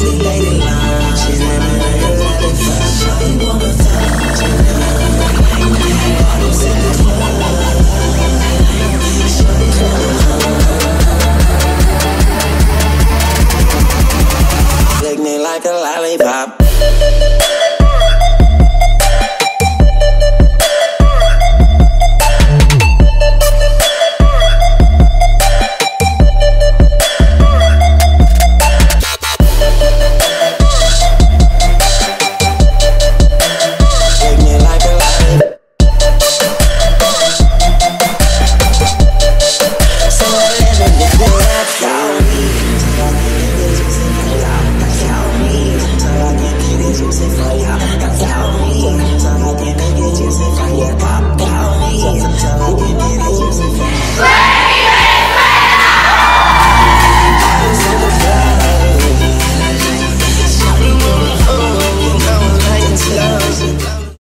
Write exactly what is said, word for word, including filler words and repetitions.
big lady line. She let me know you let it fuck. Shawty wanna fuck. She let me know you like that. Bottles in the club. Shawty wanna fuck. Lick me like a lollipop. For ya.